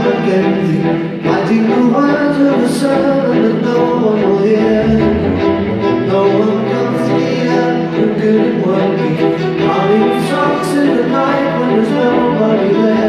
again thee, writing the words of the sun that no one will hear. No one comes near, who good it won't be, writing songs in the night when there's nobody there.